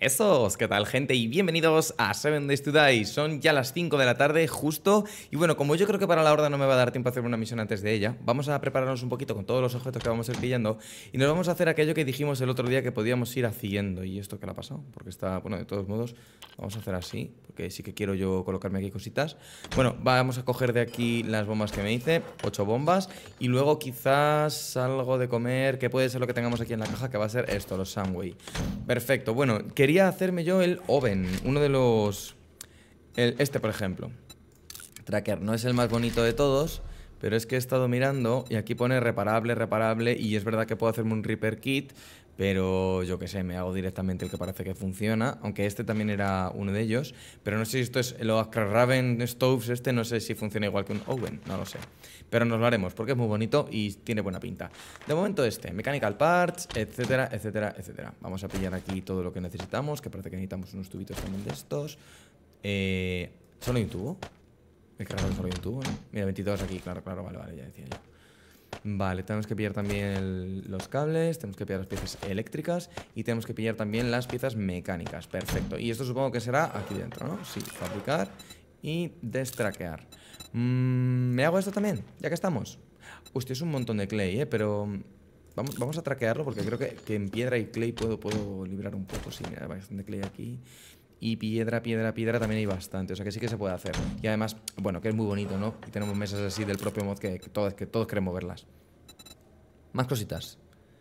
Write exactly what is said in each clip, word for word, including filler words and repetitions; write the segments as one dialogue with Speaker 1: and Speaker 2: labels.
Speaker 1: Esos, ¿qué tal, gente? Y bienvenidos a seven Days to Die. Son ya las cinco de la tarde, justo. Y bueno, como yo creo que para la horda no me va a dar tiempo a hacer una misión antes de ella, vamos a prepararnos un poquito con todos los objetos que vamos a ir pillando. Y nos vamos a hacer aquello que dijimos el otro día que podíamos ir haciendo. ¿Y esto qué le ha pasado? Porque está, bueno, de todos modos, vamos a hacer así, porque sí que quiero yo colocarme aquí cositas. Bueno, vamos a coger de aquí las bombas que me hice, ocho bombas. Y luego quizás algo de comer, que puede ser lo que tengamos aquí en la caja, que va a ser esto, los Sunway. Perfecto, bueno, quería hacerme yo el oven, uno de los... El, este, por ejemplo. Tracker no es el más bonito de todos, pero es que he estado mirando y aquí pone reparable, reparable, y es verdad que puedo hacerme un repair kit, pero yo qué sé, me hago directamente el que parece que funciona, aunque este también era uno de ellos, pero no sé si esto es el Raven Stoves, este no sé si funciona igual que un oven, no lo sé, pero nos lo haremos porque es muy bonito y tiene buena pinta. De momento este, mechanical parts, etcétera, etcétera, etcétera. Vamos a pillar aquí todo lo que necesitamos, que parece que necesitamos unos tubitos también de estos. Eh, ¿Solo hay un tubo? Es que raro que solo hay un tubo, ¿no? Mira, veintidós aquí, claro, claro, vale, vale, ya decía yo. Vale, tenemos que pillar también el, los cables, tenemos que pillar las piezas eléctricas y tenemos que pillar también las piezas mecánicas. Perfecto. Y esto supongo que será aquí dentro, ¿no? Sí, fabricar y destraquear. Mm, ¿Me hago esto también? Ya que estamos. Hostia, es un montón de clay, ¿eh? Pero vamos, vamos a traquearlo porque creo que, que en piedra y clay puedo, puedo librar un poco. Sí, mira, hay bastante clay aquí. Y piedra, piedra, piedra también hay bastante. O sea que sí que se puede hacer. Y además, bueno, que es muy bonito, ¿no? Y tenemos mesas así del propio mod que, que, todos, que todos queremos verlas. Más cositas.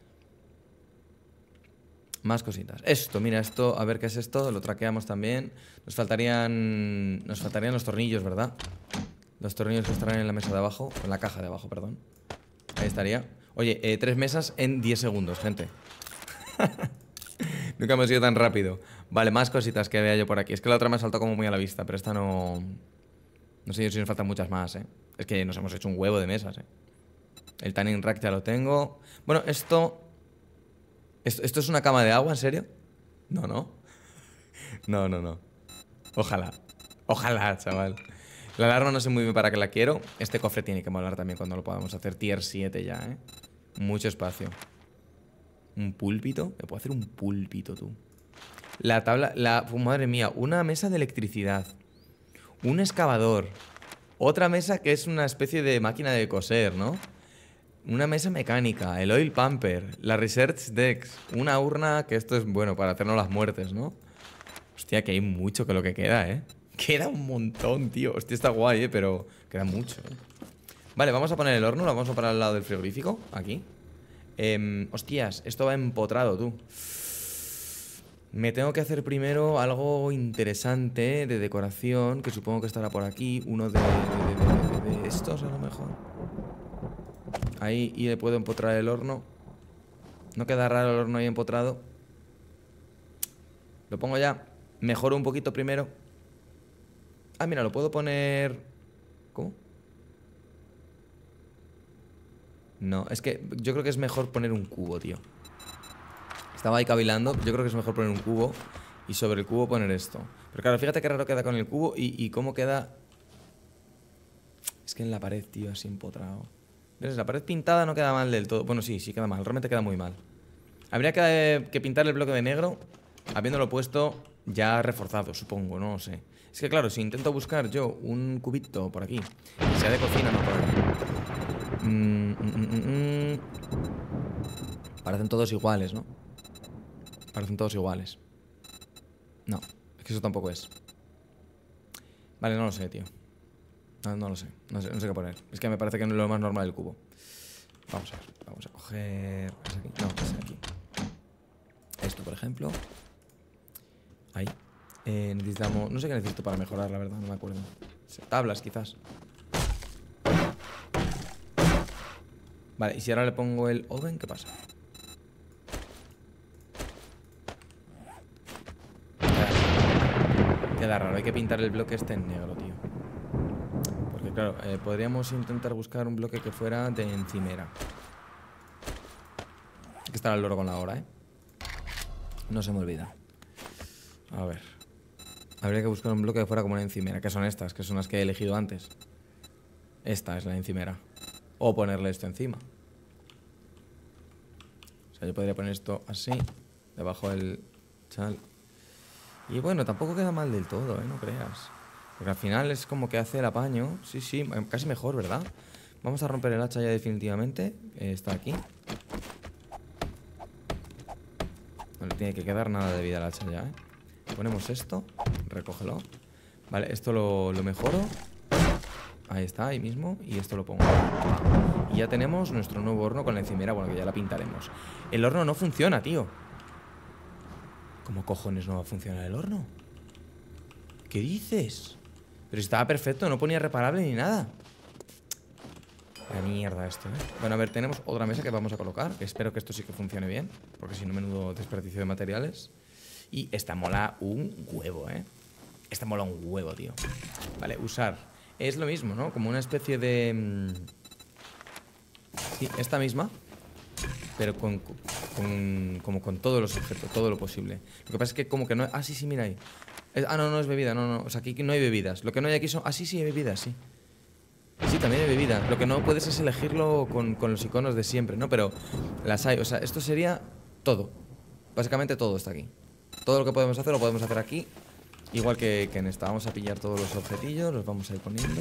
Speaker 1: Más cositas. Esto, mira, esto, a ver qué es esto. Lo traqueamos también. Nos faltarían. Nos faltarían los tornillos, ¿verdad? Los tornillos que estarán en la mesa de abajo. En la caja de abajo, perdón. Ahí estaría. Oye, eh, tres mesas en diez segundos, gente. Nunca hemos ido tan rápido. Vale, más cositas que vea yo por aquí. Es que la otra me ha saltado como muy a la vista, pero esta no... No sé si nos faltan muchas más, ¿eh? Es que nos hemos hecho un huevo de mesas, ¿eh? El tanning rack ya lo tengo. Bueno, esto... ¿Esto, esto es una cama de agua, en serio? No, no. No, no, no. Ojalá. Ojalá, chaval. La alarma no sé muy bien para qué la quiero. Este cofre tiene que molar también cuando lo podamos hacer. Tier siete ya, ¿eh? Mucho espacio. ¿Un púlpito? Me puedo hacer un púlpito, tú. La tabla... La, oh, madre mía, una mesa de electricidad. Un excavador. Otra mesa que es una especie de máquina de coser, ¿no? Una mesa mecánica. El oil pumper. La research dex. Una urna, que esto es, bueno, para hacernos las muertes, ¿no? Hostia, que hay mucho que lo que queda, ¿eh? Queda un montón, tío. Hostia, está guay, ¿eh? Pero queda mucho, ¿eh? Vale, vamos a poner el horno. Lo vamos a poner al lado del frigorífico. Aquí. Eh, hostias, esto va empotrado, tú. Me tengo que hacer primero algo interesante de decoración, que supongo que estará por aquí. Uno de, de, de, de, de estos, a lo mejor. Ahí, y le puedo empotrar el horno. No queda raro el horno ahí empotrado. Lo pongo ya. Mejoro un poquito primero. Ah, mira, lo puedo poner... ¿Cómo? No, es que yo creo que es mejor poner un cubo, tío. Estaba ahí cavilando. Yo creo que es mejor poner un cubo y sobre el cubo poner esto. Pero claro, fíjate qué raro queda con el cubo y, y cómo queda... Es que en la pared, tío, así empotrado. ¿Ves? La pared pintada no queda mal del todo. Bueno, sí, sí queda mal. Realmente queda muy mal. Habría que, que pintar el bloque de negro habiéndolo puesto ya reforzado, supongo. No lo sé. Es que claro, si intento buscar yo un cubito por aquí que sea de cocina, no por aquí. Mm, mm, mm, mm, mm. Parecen todos iguales, ¿no? Parecen todos iguales. No, es que eso tampoco es. Vale, no lo sé, tío. No, no lo sé. No sé, no sé qué poner. Es que me parece que no es lo más normal del cubo. Vamos a ver. Vamos a coger... ¿Es aquí? No, es aquí. Esto, por ejemplo. Ahí. Eh, necesitamos... No sé qué necesito para mejorar, la verdad. No me acuerdo. Tablas, quizás. Vale, y si ahora le pongo el oven, ¿qué pasa? Queda raro, hay que pintar el bloque este en negro, tío. Porque claro, eh, podríamos intentar buscar un bloque que fuera de encimera. Hay que estar al loro con la hora, ¿eh? No se me olvida. A ver. Habría que buscar un bloque que fuera como una encimera. Que son estas, que son las que he elegido antes. Esta es la encimera. O ponerle esto encima. O sea, yo podría poner esto así. Debajo del chal. Y bueno, tampoco queda mal del todo, ¿eh? No creas. Porque al final es como que hace el apaño. Sí, sí, casi mejor, ¿verdad? Vamos a romper el hacha ya definitivamente. Eh, está aquí. No le tiene que quedar nada de vida al hacha ya, ¿eh? Ponemos esto. Recógelo. Vale, esto lo, lo mejoro. Ahí está, ahí mismo. Y esto lo pongo. Y ya tenemos nuestro nuevo horno con la encimera. Bueno, que ya la pintaremos. El horno no funciona, tío. ¿Cómo cojones no va a funcionar el horno? ¿Qué dices? Pero si estaba perfecto, no ponía reparable ni nada. La mierda esto, ¿eh? Bueno, a ver, tenemos otra mesa que vamos a colocar, que espero que esto sí que funcione bien, porque si no, menudo desperdicio de materiales. Y esta mola un huevo, ¿eh? Esta mola un huevo, tío. Vale, usar. Es lo mismo, ¿no? Como una especie de... Sí, esta misma, pero con, con, como con todos los objetos, todo lo posible. Lo que pasa es que como que no... Ah, sí, sí, mira ahí. Es... Ah, no, no es bebida, no, no. O sea, aquí no hay bebidas. Lo que no hay aquí son... Ah, sí, sí, hay bebidas, sí. Sí, también hay bebida. Lo que no puedes es elegirlo con, con los iconos de siempre, ¿no? Pero las hay. O sea, esto sería todo. Básicamente todo está aquí. Todo lo que podemos hacer lo podemos hacer aquí. Igual que, que en esta. Vamos a pillar todos los objetillos. Los vamos a ir poniendo.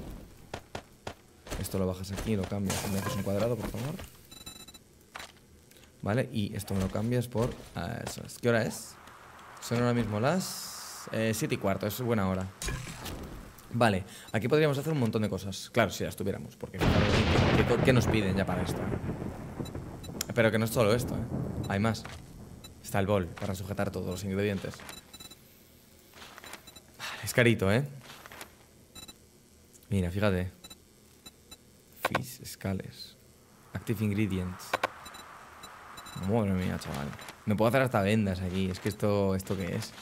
Speaker 1: Esto lo bajas aquí y lo cambias. Me haces un cuadrado, por favor. Vale, y esto me lo cambias por... Ah, eso es. ¿Qué hora es? Son ahora mismo las... Eh, siete y cuarto, es buena hora. Vale, aquí podríamos hacer un montón de cosas. Claro, si las tuviéramos, porque... ¿Qué, qué nos piden ya para esto? Pero que no es solo esto, ¿eh? Hay más. Está el bol para sujetar todos los ingredientes. Vale, es carito, ¿eh? Mira, fíjate. Fish, escales. Active ingredients. Madre mía, chaval. Me puedo hacer hasta vendas aquí. Es que esto... ¿Esto qué es?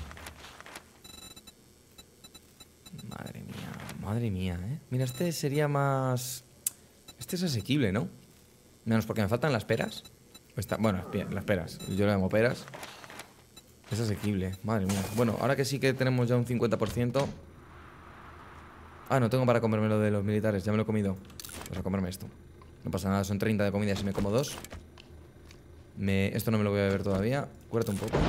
Speaker 1: Madre mía, madre mía, ¿eh? Mira, este sería más... Este es asequible, ¿no? Menos porque me faltan las peras. Está... Bueno, las peras. Yo le llamo peras. Es asequible, madre mía. Bueno, ahora que sí que tenemos ya un cincuenta por ciento... Ah, no tengo para comerme lo de los militares. Ya me lo he comido. Pues a comerme esto. No pasa nada, son treinta de comida si me como dos. Me... Esto no me lo voy a beber todavía. Cuérate un poco.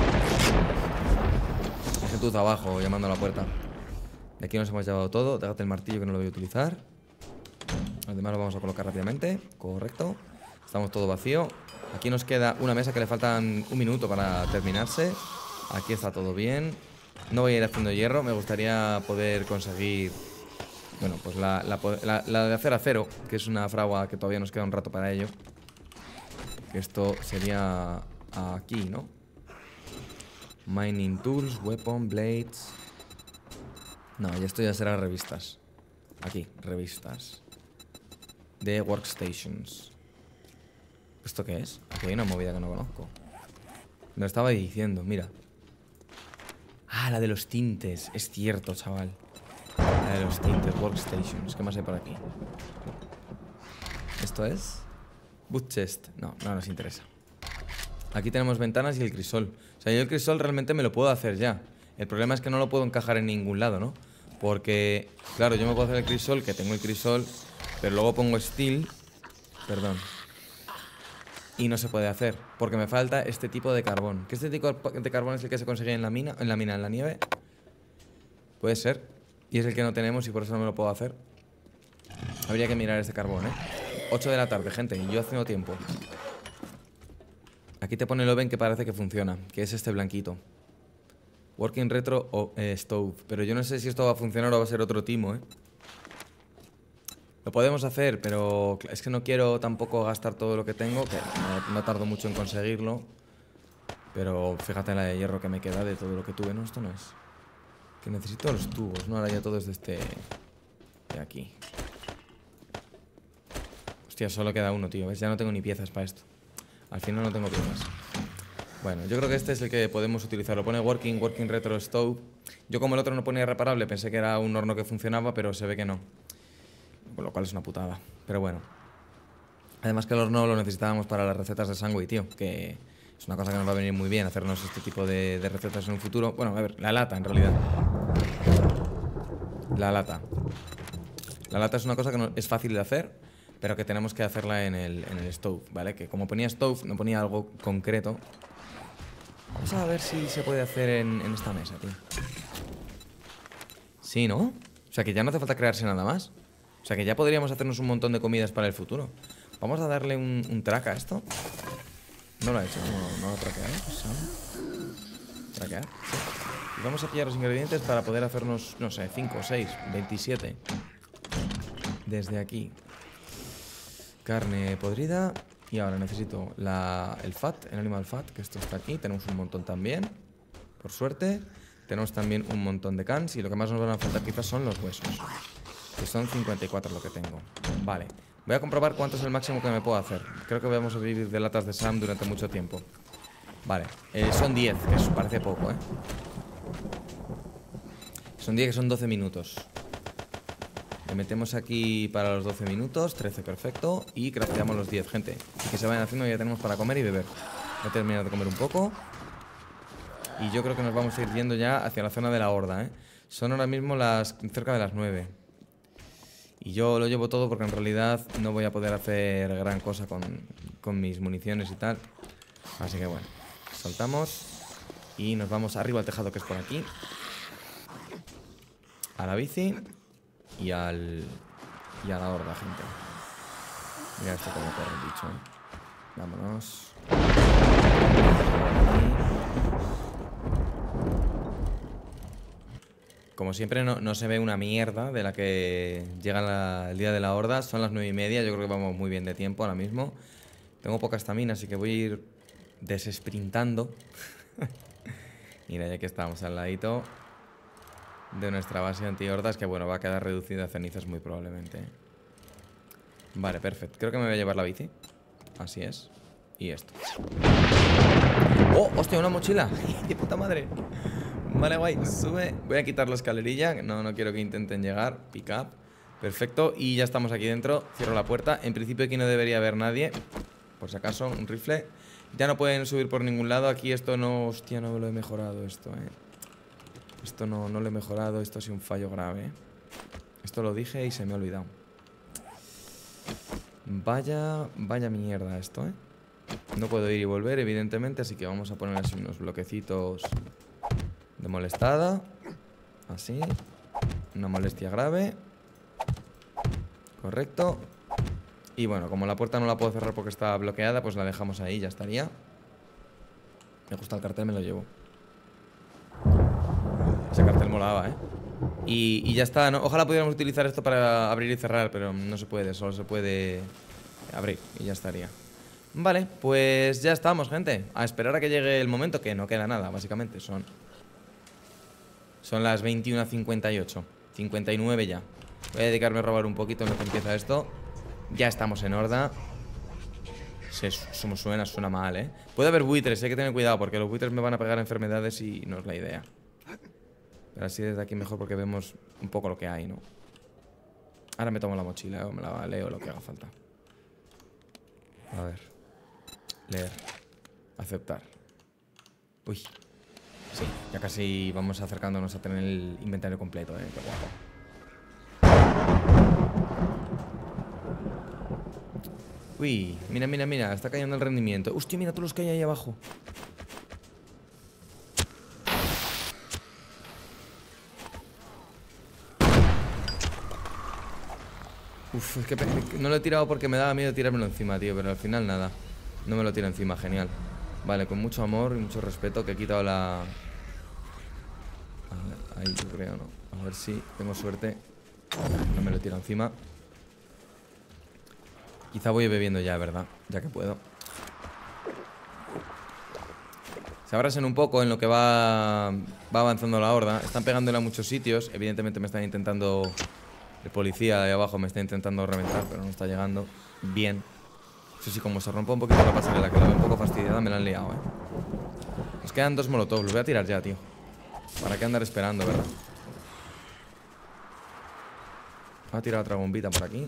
Speaker 1: Hay gentuza abajo llamando a la puerta. De aquí nos hemos llevado todo. Déjate el martillo que no lo voy a utilizar. Los demás lo vamos a colocar rápidamente. Correcto. Estamos todo vacío. Aquí nos queda una mesa que le faltan un minuto para terminarse. Aquí está todo bien. No voy a ir haciendo hierro. Me gustaría poder conseguir... Bueno, pues la, la, la, la de hacer acero, que es una fragua que todavía nos queda un rato para ello. Que esto sería aquí, ¿no? Mining tools, weapon, blades... No, y esto ya será revistas. Aquí, revistas. De workstations. ¿Esto qué es? Aquí hay una movida que no conozco. Me lo estaba diciendo, mira. Ah, la de los tintes. Es cierto, chaval. La de los tintes, workstations. ¿Qué más hay por aquí? ¿Esto es? Boot chest. No, no nos interesa. Aquí tenemos ventanas y el crisol. O sea, yo el crisol realmente me lo puedo hacer ya. El problema es que no lo puedo encajar en ningún lado, ¿no? Porque, claro, yo me puedo hacer el crisol, que tengo el crisol, pero luego pongo steel, perdón, y no se puede hacer, porque me falta este tipo de carbón. ¿Que este tipo de carbón es el que se consigue en la mina, en la mina, en la nieve? Puede ser. Y es el que no tenemos y por eso no me lo puedo hacer. Habría que mirar este carbón, ¿eh? ocho de la tarde, gente, y yo haciendo tiempo. Aquí te pone el oven que parece que funciona, que es este blanquito. Working retro o eh, stove. Pero yo no sé si esto va a funcionar o va a ser otro timo, ¿eh? Lo podemos hacer, pero es que no quiero tampoco gastar todo lo que tengo, que no, no tardo mucho en conseguirlo. Pero fíjate la de hierro que me queda de todo lo que tuve. No, esto no es. Que necesito los tubos, ¿no? Ahora ya todo es de este... De aquí. Hostia, solo queda uno, tío. ¿Ves? Ya no tengo ni piezas para esto. Al final no tengo piezas. Bueno, yo creo que este es el que podemos utilizar. Lo pone Working, Working Retro Stove. Yo como el otro no ponía reparable, pensé que era un horno que funcionaba, pero se ve que no. Con lo cual es una putada. Pero bueno. Además que el horno lo necesitábamos para las recetas de Sangway, tío. Que es una cosa que nos va a venir muy bien hacernos este tipo de, de recetas en un futuro. Bueno, a ver, la lata en realidad. La lata. La lata es una cosa que no, es fácil de hacer, pero que tenemos que hacerla en el, en el stove, ¿vale? Que como ponía stove, no ponía algo concreto. Vamos a ver si se puede hacer en, en esta mesa, tío. Sí, ¿no? O sea, que ya no hace falta crearse nada más. O sea, que ya podríamos hacernos un montón de comidas para el futuro. Vamos a darle un, un track a esto. No lo ha hecho, no, no lo ha traqueado. Traquear, sí. Y vamos a pillar los ingredientes para poder hacernos, no sé, cinco, seis, veintisiete. Desde aquí. Carne podrida. Y ahora necesito la, el fat, el animal fat, que esto está aquí. Tenemos un montón también, por suerte. Tenemos también un montón de cans. Y lo que más nos van a faltar quizás son los huesos, que son cincuenta y cuatro lo que tengo. Vale, voy a comprobar cuánto es el máximo que me puedo hacer. Creo que vamos a vivir de latas de Sam durante mucho tiempo. Vale, eh, son diez, que eso parece poco, ¿eh? Son diez, que son doce minutos. Le metemos aquí para los doce minutos, trece, perfecto. Y crafteamos los diez, gente. Y que se vayan haciendo, ya tenemos para comer y beber. Voy a terminar de comer un poco. Y yo creo que nos vamos a ir yendo ya hacia la zona de la horda, ¿eh? Son ahora mismo las cerca de las nueve. Y yo lo llevo todo porque en realidad no voy a poder hacer gran cosa con, con mis municiones y tal. Así que bueno, saltamos y nos vamos arriba al tejado, que es por aquí. A la bici. Y al... Y a la horda, gente. Mira esto como corre el bicho, ¿eh? Vámonos. Como siempre no, no se ve una mierda de la que llega la, el día de la horda. Son las nueve y media, yo creo que vamos muy bien de tiempo ahora mismo. Tengo poca estamina, así que voy a ir desesprintando. Mira, ya que estamos al ladito de nuestra base anti-hordas, que bueno, va a quedar reducida a cenizas muy probablemente. Vale, perfecto. Creo que me voy a llevar la bici. Así es. Y esto. ¡Oh! ¡Hostia! Una mochila. ¡De puta madre! Vale, guay. Sube. Voy a quitar la escalerilla. No, no quiero que intenten llegar. Pick up. Perfecto. Y ya estamos aquí dentro. Cierro la puerta. En principio aquí no debería haber nadie. Por si acaso, un rifle. Ya no pueden subir por ningún lado. Aquí esto no... Hostia, no lo he mejorado esto, eh. Esto no, no lo he mejorado. Esto ha sido un fallo grave, eh. Esto lo dije y se me ha olvidado. Vaya... Vaya mierda esto, eh. No puedo ir y volver, evidentemente. Así que vamos a poner así unos bloquecitos de molestada. Así. Una molestia grave. Correcto. Y bueno, como la puerta no la puedo cerrar porque está bloqueada, pues la dejamos ahí, ya estaría. Me gusta el cartel, me lo llevo. Ese cartel molaba, ¿eh? Y, y ya está, ¿no? Ojalá pudiéramos utilizar esto para abrir y cerrar, pero no se puede, solo se puede abrir y ya estaría. Vale, pues ya estamos, gente. A esperar a que llegue el momento, que no queda nada, básicamente. Son Son las veintiuna cincuenta y ocho, cincuenta y nueve ya. Voy a dedicarme a robar un poquito en lo que empieza esto. Ya estamos en horda. Se, como suena, suena mal, ¿eh? Puede haber buitres, hay que tener cuidado, porque los buitres me van a pegar enfermedades y no es la idea. Pero así desde aquí mejor porque vemos un poco lo que hay, ¿no? Ahora me tomo la mochila o me la leo, lo que haga falta. A ver. Leer. Aceptar. Uy. Sí, ya casi vamos acercándonos a tener el inventario completo, ¿eh? Qué guapo. Uy, mira, mira, mira, está cayendo el rendimiento. Hostia, mira todos los que hay ahí abajo. Uf, es que no lo he tirado porque me daba miedo tirármelo encima, tío. Pero al final nada, no me lo tiro encima, genial. Vale, con mucho amor y mucho respeto que he quitado la... A ver, ahí yo creo, ¿no? A ver si tengo suerte. No me lo tiro encima. Quizá voy bebiendo ya, ¿verdad? Ya que puedo. Se abrasen un poco en lo que va, va avanzando la horda. Están pegándole a muchos sitios. Evidentemente me están intentando... El policía de ahí abajo me está intentando reventar, pero no está llegando bien. Eso sí, como se rompe un poquito la pasarela, que la veo un poco fastidiada, me la han liado, ¿eh? Nos quedan dos molotovs, los voy a tirar ya, tío. ¿Para qué andar esperando, verdad? Voy a tirar otra bombita por aquí.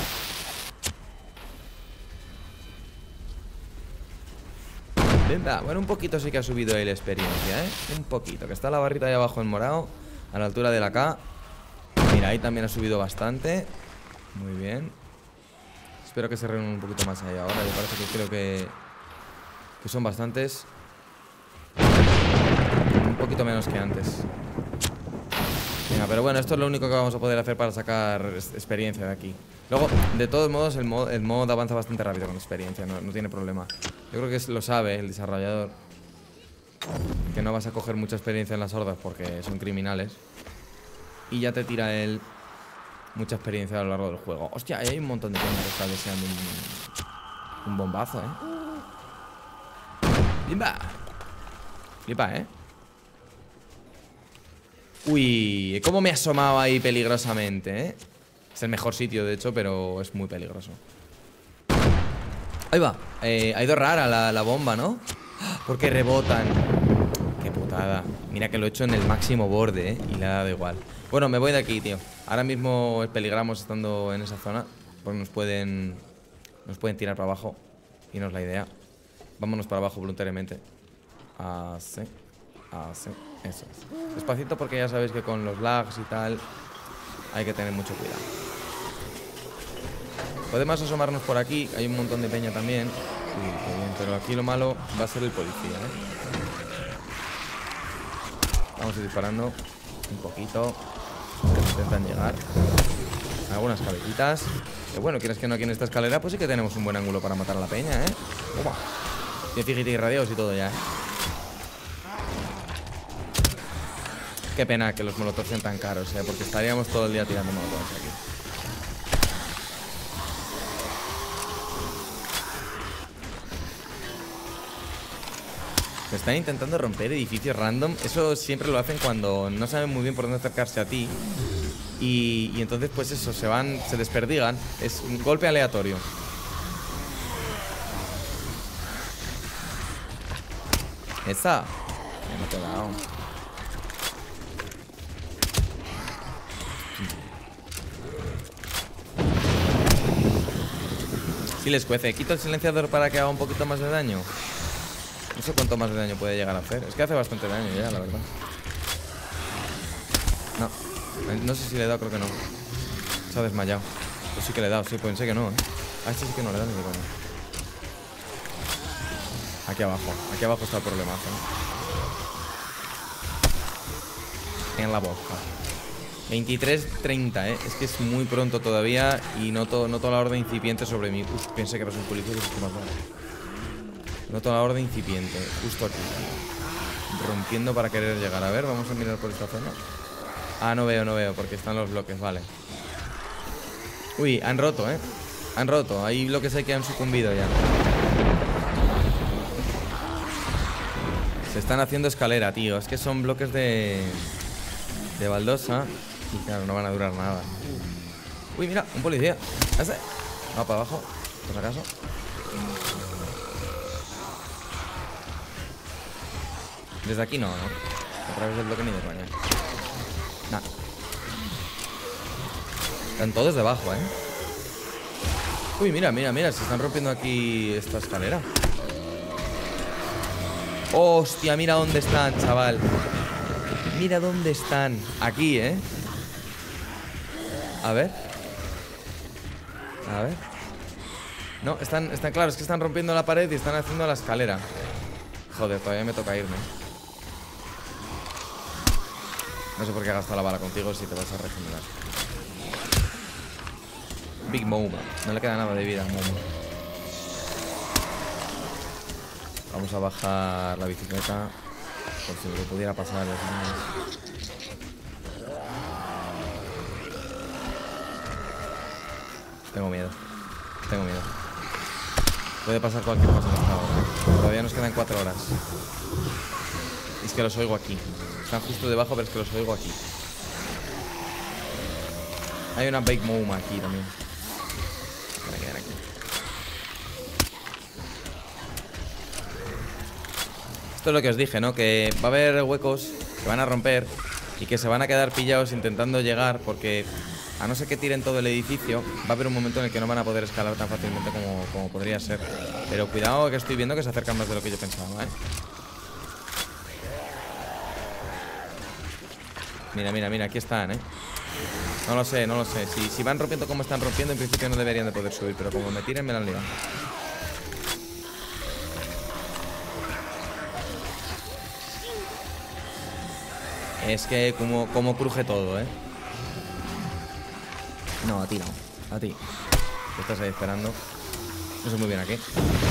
Speaker 1: Venga, bueno, un poquito sí que ha subido ahí la experiencia, ¿eh? Un poquito, que está la barrita ahí abajo en morado, a la altura de la K. Mira, ahí también ha subido bastante. Muy bien. Espero que se reúnan un poquito más ahí ahora. Me parece que creo que, que son bastantes. menos que antes. Venga, pero bueno, esto es lo único que vamos a poder hacer para sacar experiencia de aquí. Luego, de todos modos, el mod, el mod avanza bastante rápido con experiencia, no, no tiene problema. Yo creo que es, lo sabe el desarrollador, que no vas a coger mucha experiencia en las hordas porque son criminales. Y ya te tira él mucha experiencia a lo largo del juego. Hostia, hay un montón de peña que está deseando un, un bombazo, ¿eh? ¡Limba! Flipa, ¿eh? Uy, ¿cómo me he asomado ahí peligrosamente, eh? Es el mejor sitio, de hecho, pero es muy peligroso. Ahí va, eh, ha ido rara la, la bomba, ¿no? Porque rebotan. Qué putada. Mira que lo he hecho en el máximo borde, ¿eh? Y le ha dado igual. Bueno, me voy de aquí, tío. Ahora mismo peligramos estando en esa zona, porque nos pueden Nos pueden tirar para abajo. Y no es la idea. Vámonos para abajo voluntariamente. Así, así, eso es. Despacito porque ya sabéis que con los lags y tal hay que tener mucho cuidado. Podemos asomarnos por aquí. Hay un montón de peña también. Uy, qué bien, pero aquí lo malo va a ser el policía, ¿eh? Vamos a ir disparando un poquito. Intentan llegar algunas cabecitas. Que bueno, quieres que no aquí en esta escalera, pues sí que tenemos un buen ángulo para matar a la peña, ¿eh? Opa. Tiene fíjate y radios y todo ya, ¿eh? Qué pena que los molotovs sean tan caros, ¿eh? Porque estaríamos todo el día tirando molotovs aquí. Se están intentando romper edificios random. Eso siempre lo hacen cuando no saben muy bien por dónde acercarse a ti. Y, y entonces pues eso, se van, se desperdigan. Es un golpe aleatorio. Esa. Ya no te he dado. Sí les cuece. Quito el silenciador para que haga un poquito más de daño. No sé cuánto más de daño puede llegar a hacer. Es que hace bastante daño ya, la verdad. No. No sé si le he dado, creo que no. Se ha desmayado. Pues sí que le he dado, sí, pensé que no, ¿eh? A este sí que no le he dado ni de coña. Aquí abajo. Aquí abajo está el problemazo, ¿eh? En la boca. veintitrés treinta, ¿eh? Es que es muy pronto todavía. Y noto, noto la horda incipiente sobre mí. Uf, pensé que eras un policía y es más bueno. Noto la horda incipiente. Justo aquí. Rompiendo para querer llegar. A ver, vamos a mirar por esta zona. Ah, no veo, no veo, porque están los bloques, vale. Uy, han roto, ¿eh? Han roto. Hay bloques ahí que han sucumbido ya. Se están haciendo escalera, tío. Es que son bloques de... de baldosa. Y claro, no van a durar nada. Uy, mira, un policía. ¿Ese? Va para abajo, por si acaso. Desde aquí no, ¿no? A través del bloque ni de coña. Nah. Están todos debajo, ¿eh? Uy, mira, mira, mira. Se están rompiendo aquí esta escalera. Hostia, mira dónde están, chaval. Mira dónde están. Aquí, ¿eh? A ver. A ver. No, están, están claros, es que están rompiendo la pared y están haciendo la escalera. Joder, todavía me toca irme. No sé por qué he gastado la bala contigo si te vas a regenerar. Big Mouma. No le queda nada de vida a Mouma. Vamos a bajar la bicicleta por si lo pudiera pasar. Tengo miedo. Tengo miedo. Puede pasar cualquier cosa en esta hora. Todavía nos quedan cuatro horas. Es que los oigo aquí. Están justo debajo, pero es que los oigo aquí. Hay una Big Mouma aquí también. Van a quedar aquí. Esto es lo que os dije, ¿no? Que va a haber huecos que van a romper y que se van a quedar pillados intentando llegar porque a no ser que tiren todo el edificio, va a haber un momento en el que no van a poder escalar tan fácilmente como, como podría ser. Pero cuidado que estoy viendo que se acercan más de lo que yo pensaba, ¿eh? Mira, mira, mira, aquí están, ¿eh? No lo sé, no lo sé. Si, si van rompiendo como están rompiendo, en principio no deberían de poder subir. Pero como me tiren, me la han liado. Es que como, como cruje todo, ¿eh? No, a ti no. A ti. Te estás ahí esperando. No sé muy bien a qué.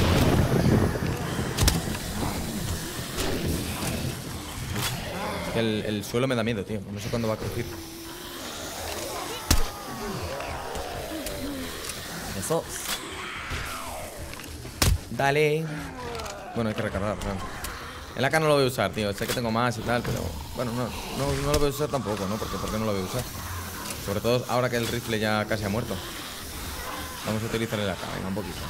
Speaker 1: El, el suelo me da miedo, tío. No sé cuándo va a crujir. Eso. Dale. Bueno, hay que recargar, claro. El A K no lo voy a usar, tío. Sé que tengo más y tal, pero... Bueno, no, no, no lo voy a usar tampoco, ¿no? Porque ¿por qué no lo voy a usar? Sobre todo ahora que el rifle ya casi ha muerto. Vamos a utilizar el A K, venga, un poquito.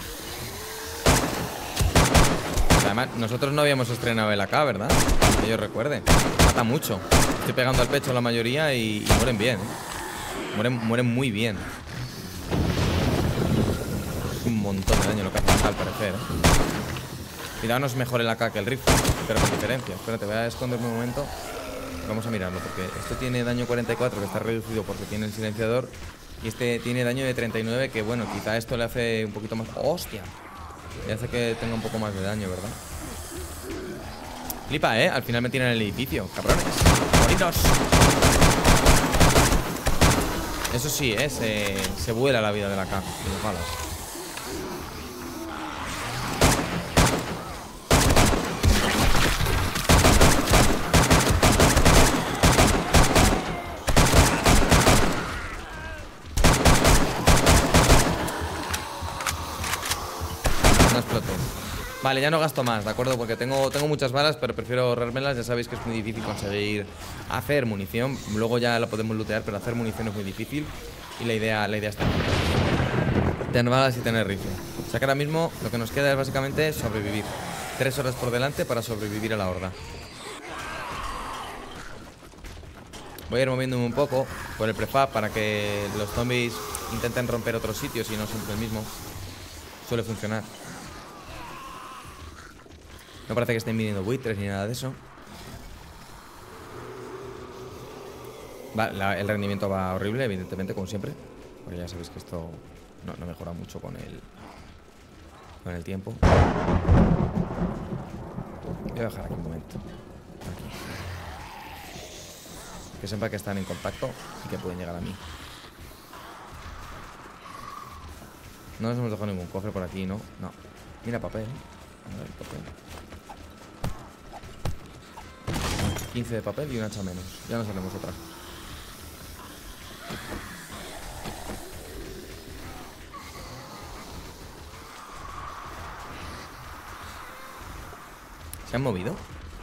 Speaker 1: Además, nosotros no habíamos estrenado el A K, ¿verdad? Que yo recuerde. Mata mucho. Estoy pegando al pecho a la mayoría y, y mueren bien, ¿eh? Mueren, mueren muy bien. Es un montón de daño lo que hace al parecer, ¿eh? Cuidado, no es mejor el A K que el rifle, pero con diferencia. Espérate, voy a esconderme un momento. Vamos a mirarlo, porque esto tiene daño cuarenta y cuatro, que está reducido porque tiene el silenciador. Y este tiene daño de treinta y nueve, que bueno, quizá esto le hace un poquito más... ¡Hostia! Le hace que tenga un poco más de daño, ¿verdad? Flipa, ¿eh? Al final me tiran el edificio, cabrones. ¡Bonitos! Eso sí, ¿eh? Se, se vuela la vida del A K, de los balas. Vale, ya no gasto más, ¿de acuerdo? Porque tengo, tengo muchas balas, pero prefiero ahorrármelas. Ya sabéis que es muy difícil conseguir hacer munición. Luego ya la podemos lootear, pero hacer munición es muy difícil. Y la idea, la idea está tener balas y tener rifle. O sea que ahora mismo lo que nos queda es básicamente sobrevivir. Tres horas por delante para sobrevivir a la horda. Voy a ir moviéndome un poco por el prefab para que los zombies intenten romper otros sitios y no siempre el mismo. Suele funcionar. No parece que estén viniendo buitres ni nada de eso. Va, la, el rendimiento va horrible, evidentemente, como siempre. Porque ya sabéis que esto no, no mejora mucho con el, con el tiempo. Voy a bajar aquí un momento. Aquí. Que sepa que están en contacto y que pueden llegar a mí. No nos hemos dejado ningún cofre por aquí, ¿no? No. Mira, papel. A ver, papel. quince de papel y una hacha menos. Ya nos haremos otra. ¿Se han movido?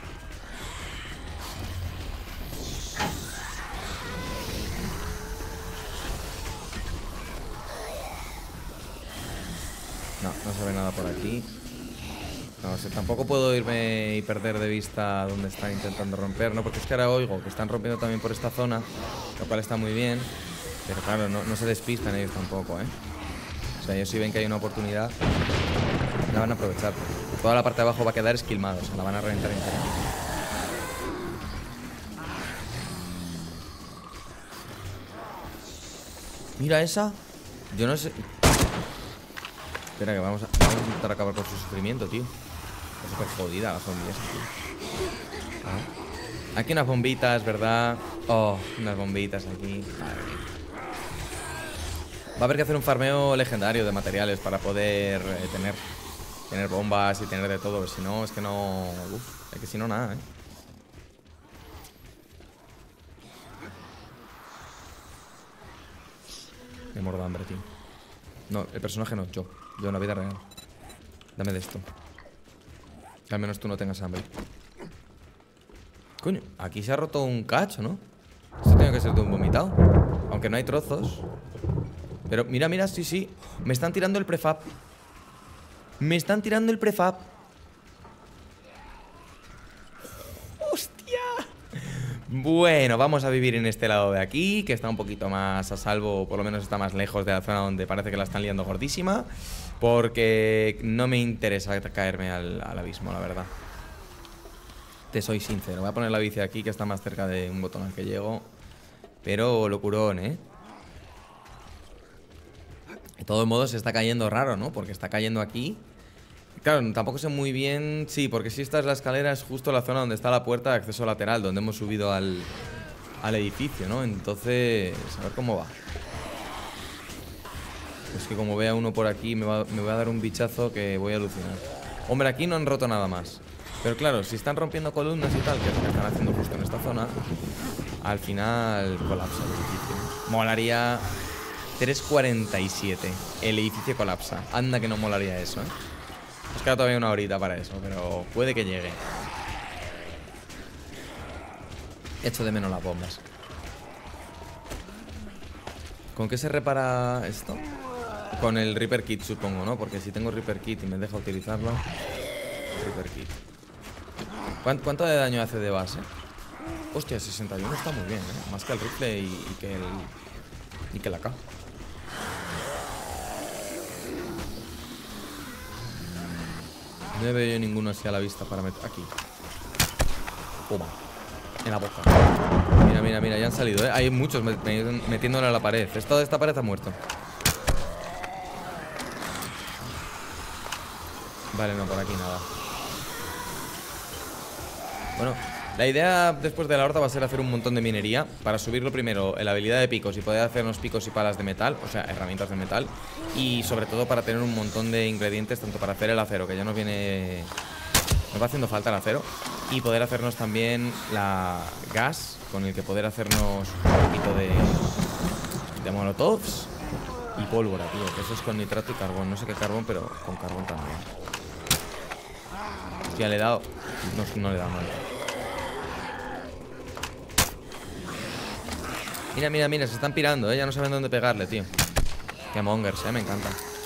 Speaker 1: No, no se ve nada por aquí. No sé, tampoco puedo irme y perder de vista dónde están intentando romper, ¿no? Porque es que ahora oigo que están rompiendo también por esta zona, lo cual está muy bien. Pero claro, no, no se despistan ellos tampoco, ¿eh? O sea, ellos si ven que hay una oportunidad, la van a aprovechar. Toda la parte de abajo va a quedar esquilmada, o sea, la van a reventar entera. Mira esa. Yo no sé... Espera, que vamos a, vamos a intentar acabar con su sufrimiento, tío. Es súper jodida la zombie esa, tío. Ah. Aquí unas bombitas, ¿verdad? Oh, unas bombitas aquí. Madre mía. Va a haber que hacer un farmeo legendario de materiales para poder eh, tener Tener bombas y tener de todo. Si no, es que no... Uf, es que si no, nada, ¿eh? Me muero de hambre, tío. No, el personaje no, yo. Yo en la vida real. Dame de esto. Que al menos tú no tengas hambre. Coño, aquí se ha roto un cacho, ¿no? Esto tiene que ser de un vomitado. Aunque no hay trozos. Pero mira, mira, sí, sí. Me están tirando el prefab. Me están tirando el prefab. ¡Hostia! Bueno, vamos a vivir en este lado de aquí, que está un poquito más a salvo. Por lo menos está más lejos de la zona donde parece que la están liando gordísima. Porque no me interesa caerme al, al abismo, la verdad. Te soy sincero. Voy a poner la bici aquí, que está más cerca de un botón al que llego. Pero locurón, ¿eh? De todos modos se está cayendo raro, ¿no? Porque está cayendo aquí. Claro, tampoco sé muy bien... Sí, porque si esta es la escalera, es justo la zona donde está la puerta de acceso lateral, donde hemos subido al, al edificio, ¿no? Entonces, a ver cómo va. Es que como vea uno por aquí me va, me va a dar un bichazo que voy a alucinar. Hombre, aquí no han roto nada más. Pero claro, si están rompiendo columnas y tal, que es lo que están haciendo justo en esta zona, al final colapsa el edificio. Molaría tres cuarenta y siete. El edificio colapsa. Anda que no molaría eso, ¿eh? Nos queda todavía una horita para eso, pero puede que llegue. Echo de menos las bombas. ¿Con qué se repara esto? Con el Reaper Kit, supongo, ¿no? Porque si tengo Reaper Kit y me deja utilizarlo. Reaper Kit. ¿Cuánto, ¿Cuánto de daño hace de base? Hostia, sesenta y uno está muy bien, ¿eh? Más que el rifle y, y que el... Y que la K. No veo yo ninguno así a la vista para meter... Aquí. Puma. En la boca. Mira, mira, mira, ya han salido, ¿eh? Hay muchos metiéndole a la pared. Esta, esta pared ha muerto. Vale, no, por aquí nada. Bueno, la idea después de la horda va a ser hacer un montón de minería para subirlo primero en la habilidad de picos y poder hacernos picos y palas de metal, o sea, herramientas de metal. Y sobre todo para tener un montón de ingredientes, tanto para hacer el acero, que ya nos viene... Nos va haciendo falta el acero. Y poder hacernos también la gas, con el que poder hacernos un poquito de... De molotovs y pólvora, tío. Que eso es con nitrato y carbón. No sé qué carbón, pero con carbón también. Hostia, le he dado... No, no le he dado mal. Mira, mira, mira, se están pirando, ¿eh? Ya no saben dónde pegarle, tío. Qué mongers, ¿eh? Me encanta.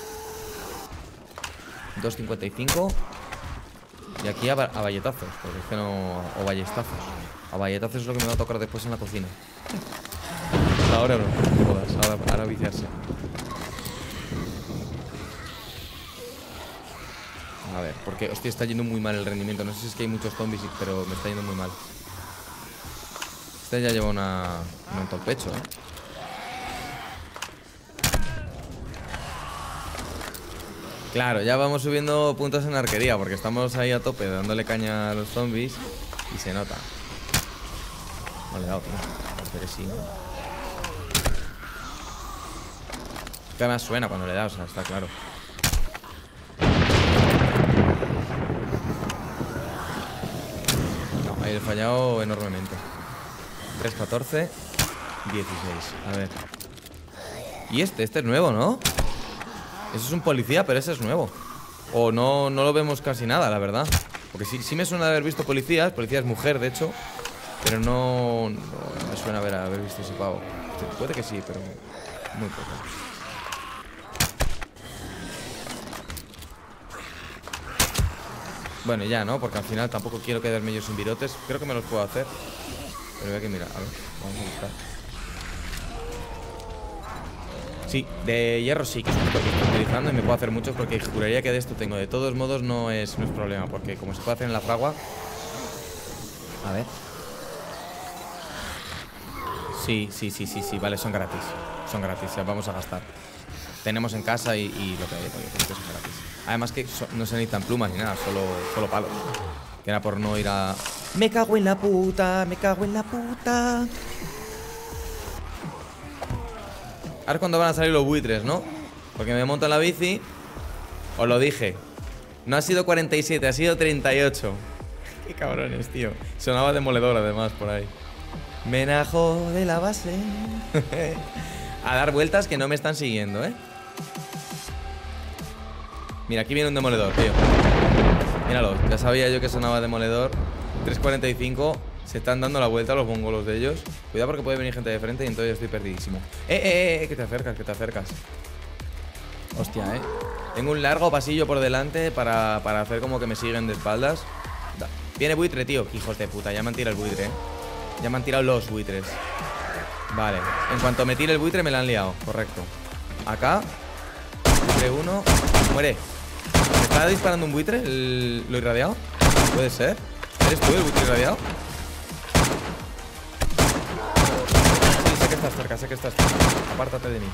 Speaker 1: dos cincuenta y cinco. Y aquí a, a valletazos, porque es que no... O ballestazos. A valletazos es lo que me va a tocar después en la cocina. Ahora no, no jodas, ahora, ahora viciarse. A ver, porque, hostia, está yendo muy mal el rendimiento. No sé si es que hay muchos zombies, pero me está yendo muy mal. Este ya lleva una... una en todo el pecho, ¿eh? Claro, ya vamos subiendo puntos en arquería, porque estamos ahí a tope dándole caña a los zombies y se nota. No le he dado, tío. Pero sí. Que además suena cuando le da, o sea, está claro. No, ahí he fallado enormemente. tres, catorce, dieciséis. A ver. Y este, este es nuevo, ¿no? Ese es un policía, pero ese es nuevo. O no, no lo vemos casi nada, la verdad. Porque sí, sí me suena de haber visto policías. Policía es mujer, de hecho. Pero no, no me suena haber, haber visto ese pavo. Puede que sí, pero muy poco. Bueno, ya, ¿no? Porque al final tampoco quiero quedarme yo sin virotes. Creo que me los puedo hacer. Pero voy a que mirar. A ver, vamos a buscar. Sí, de hierro sí, que es un poco que estoy utilizando y me puedo hacer muchos porque juraría que de esto tengo. De todos modos no es, no es problema, porque como se puede hacer en la fragua. A ver. Sí, sí, sí, sí, sí, vale, son gratis. Son gratis, ya vamos a gastar. Tenemos en casa y, y lo que hay, lo que hay, que son gratis. Además que so, no se necesitan plumas ni nada, solo, solo palos. Que era por no ir a... Me cago en la puta, me cago en la puta. Ahora es cuando van a salir los buitres, ¿no? Porque me monto en la bici. Os lo dije. No ha sido cuarenta y siete, ha sido treinta y ocho. Qué cabrones, tío. Sonaba demoledor además por ahí. Menajo de la base. A dar vueltas que no me están siguiendo, ¿eh? Mira, aquí viene un demoledor, tío. Míralo, ya sabía yo que sonaba demoledor. tres cuarenta y cinco. Se están dando la vuelta a los mongolos de ellos. Cuidado porque puede venir gente de frente y entonces estoy perdidísimo. ¡Eh, eh, eh! Que te acercas, que te acercas. Hostia, ¿eh? Tengo un largo pasillo por delante para, para hacer como que me siguen de espaldas. Da. Viene buitre, tío. Hijos de puta, ya me han tirado el buitre, ¿eh? Ya me han tirado los buitres. Vale, en cuanto me tire el buitre me la han liado. Correcto. Acá buitre uno. Muere. ¿Me está disparando un buitre? El... ¿Lo irradiado? ¿Puede ser? ¿Eres tú el buitre irradiado? Sí, sé que estás cerca, sé que estás cerca. Apártate de mí.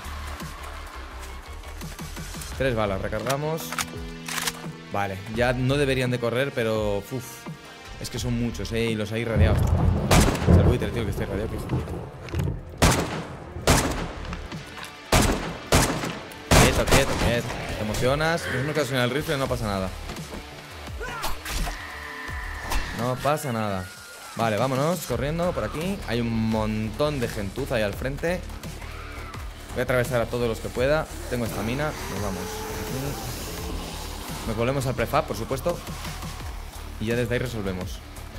Speaker 1: Tres balas, recargamos. Vale, ya no deberían de correr, pero... Uf, es que son muchos, eh, y los hay irradiados. Es el buitre, tío, que está irradiado, que hijo de puta. Quieto, quieto, quieto. Te emocionas. Es una ocasión el rifle, no pasa nada. No pasa nada. Vale, vámonos, corriendo por aquí. Hay un montón de gentuza ahí al frente. Voy a atravesar a todos los que pueda. Tengo estamina, nos vamos aquí. Nos volvemos al prefab, por supuesto. Y ya desde ahí resolvemos.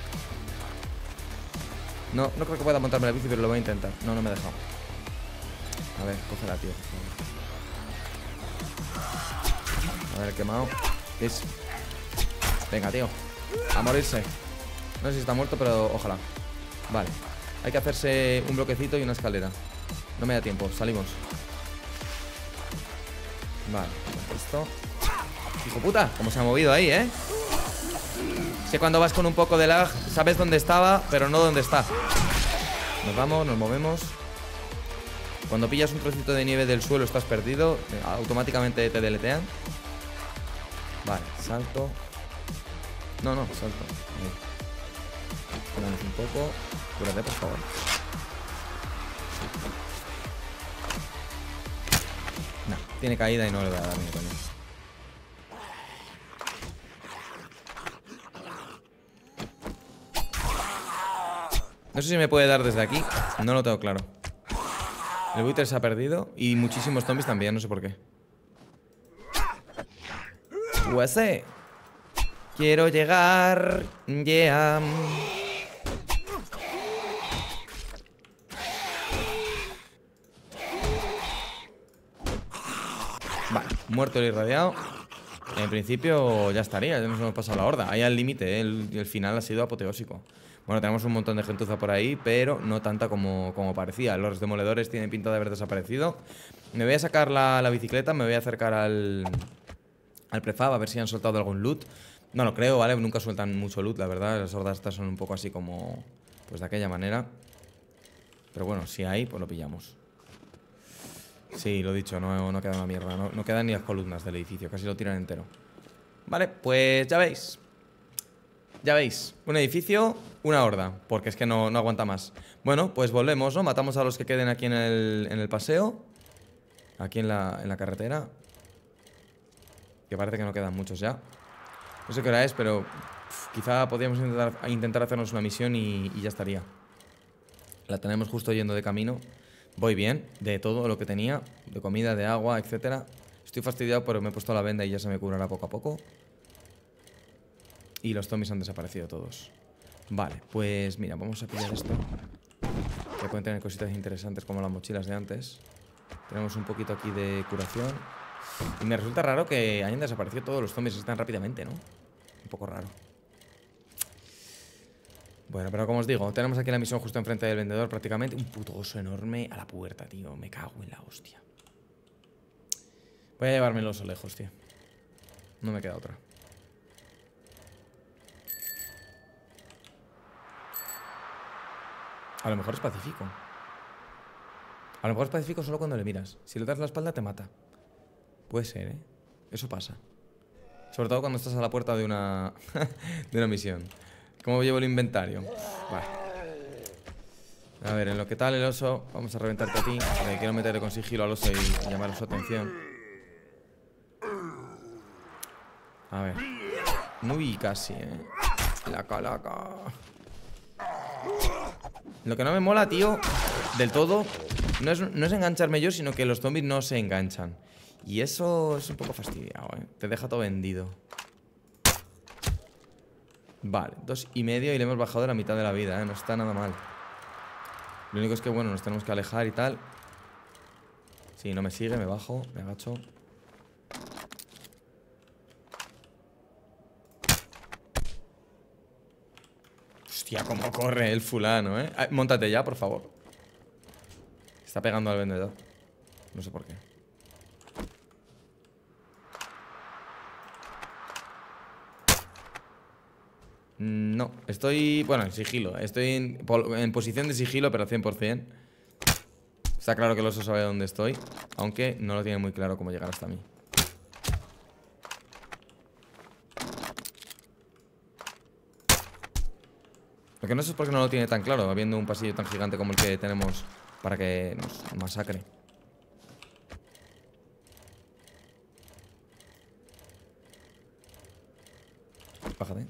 Speaker 1: No, no creo que pueda montarme la bici, pero lo voy a intentar. No, no me he dejado. A ver, cógela, tío. A ver, quemado. Es... Venga, tío. A morirse. No sé si está muerto, pero ojalá. Vale. Hay que hacerse un bloquecito y una escalera. No me da tiempo, salimos. Vale, esto. Hijo puta, cómo se ha movido ahí, ¿eh? Sé cuando vas con un poco de lag, sabes dónde estaba, pero no dónde está. Nos vamos, nos movemos. Cuando pillas un trocito de nieve del suelo estás perdido. Automáticamente te deletean. Vale, salto. No, no, salto. Ahí. Ponemos un poco. Cúrate, por favor. No, tiene caída y no le voy a dar ni coño. No sé si me puede dar desde aquí. No lo tengo claro. El buitre se ha perdido. Y muchísimos zombies también, no sé por qué. U S A. Quiero llegar. Yeah. Vale, muerto el irradiado. En principio ya estaría, ya nos hemos pasado la horda. Ahí al límite, ¿eh? el, el final ha sido apoteósico. Bueno, tenemos un montón de gentuza por ahí, pero no tanta como, como parecía. Los demoledores tienen pinta de haber desaparecido. Me voy a sacar la, la bicicleta, me voy a acercar al, al prefab a ver si han soltado algún loot. No lo creo, ¿vale? Nunca sueltan mucho loot, la verdad. Las hordas estas son un poco así como... Pues de aquella manera. Pero bueno, si hay, pues lo pillamos. Sí, lo dicho, no, no queda una mierda. No, no quedan ni las columnas del edificio, casi lo tiran entero. Vale, pues ya veis. Ya veis, un edificio, una horda, porque es que no, no aguanta más. Bueno, pues volvemos, ¿no? Matamos a los que queden aquí en el, en el paseo. Aquí en la, en la carretera. Que parece que no quedan muchos ya. No sé qué hora es, pero uf, quizá podríamos intentar, intentar hacernos una misión y, y ya estaría. La tenemos justo yendo de camino. Voy bien, de todo lo que tenía. De comida, de agua, etcétera. Estoy fastidiado, pero me he puesto la venda y ya se me curará poco a poco. Y los zombies han desaparecido todos. Vale, pues mira, vamos a pillar esto. Que pueden tener cositas interesantes como las mochilas de antes. Tenemos un poquito aquí de curación. Y me resulta raro que hayan desaparecido todos los zombies tan rápidamente, ¿no? Un poco raro. Bueno, pero como os digo, tenemos aquí la misión justo enfrente del vendedor prácticamente. Un puto oso enorme a la puerta, tío. Me cago en la hostia. Voy a llevarme el oso lejos, tío. No me queda otra. A lo mejor es pacífico. A lo mejor es pacífico solo cuando le miras. Si le das la espalda te mata. Puede ser, ¿eh? Eso pasa. Sobre todo cuando estás a la puerta de una de una misión. ¿Cómo llevo el inventario? Vale. A ver, en lo que tal el oso, vamos a reventarte a ti. Porque quiero meterle con sigilo al oso y llamar su atención. A ver. Muy casi, ¿eh? La calaca. Lo que no me mola, tío, del todo, no es, no es engancharme yo, sino que los zombies no se enganchan. Y eso es un poco fastidiado, ¿eh? Te deja todo vendido. Vale, dos y medio y le hemos bajado de la mitad de la vida, ¿eh? No está nada mal. Lo único es que, bueno, nos tenemos que alejar y tal. Sí, no me sigue, me bajo, me agacho. Hostia, cómo corre el fulano, ¿eh? Ah, móntate ya, por favor. Está pegando al vendedor. No sé por qué. No, estoy... Bueno, en sigilo. Estoy en, en posición de sigilo, pero al cien por cien. Está claro que el oso sabe dónde estoy, aunque no lo tiene muy claro cómo llegar hasta mí. Lo que no sé es por qué no lo tiene tan claro, habiendo un pasillo tan gigante como el que tenemos para que nos masacre. Bájate.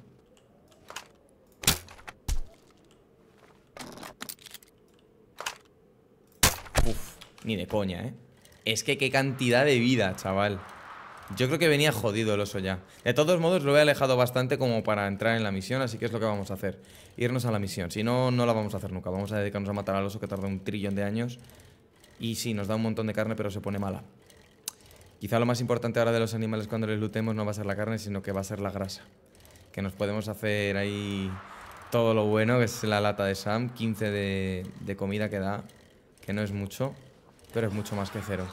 Speaker 1: Uf, ni de coña, ¿eh? Es que qué cantidad de vida, chaval. Yo creo que venía jodido el oso ya. De todos modos, lo he alejado bastante como para entrar en la misión, así que es lo que vamos a hacer. Irnos a la misión. Si no, no la vamos a hacer nunca. Vamos a dedicarnos a matar al oso, que tarda un trillón de años. Y sí, nos da un montón de carne, pero se pone mala. Quizá lo más importante ahora de los animales cuando les lutemos no va a ser la carne, sino que va a ser la grasa. Que nos podemos hacer ahí todo lo bueno, que es la lata de Sam. quince de, de comida que da, que no es mucho, pero es mucho más que cero.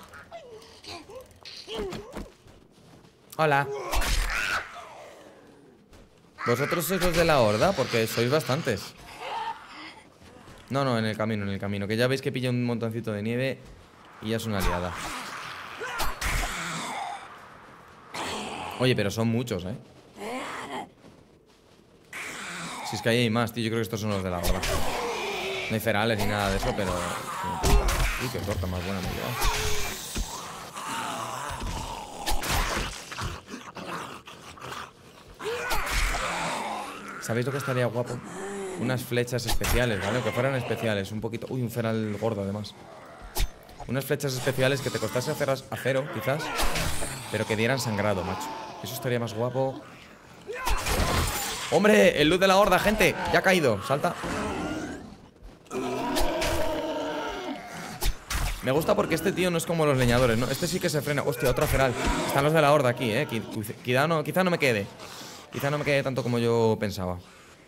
Speaker 1: Hola. ¿Vosotros sois los de la horda? Porque sois bastantes. No, no, en el camino, en el camino. Que ya veis que pilla un montoncito de nieve y ya es una liada. Oye, pero son muchos, ¿eh? Si es que ahí hay más, tío. Yo creo que estos son los de la horda. No hay ferales ni nada de eso, pero... Uy, qué torta más buena me he llevado. ¿Sabéis lo que estaría guapo? Unas flechas especiales, ¿vale? Que fueran especiales, un poquito... Uy, un feral gordo además. Unas flechas especiales que te costase hacer a cero, quizás, pero que dieran sangrado, macho. Eso estaría más guapo. ¡Hombre! El luz de la horda, gente. Ya ha caído, salta. Me gusta porque este tío no es como los leñadores, ¿no? Este sí que se frena. Hostia, otro feral. Están los de la horda aquí, ¿eh? Quizá no, quizá no me quede. Quizá no me quede tanto como yo pensaba.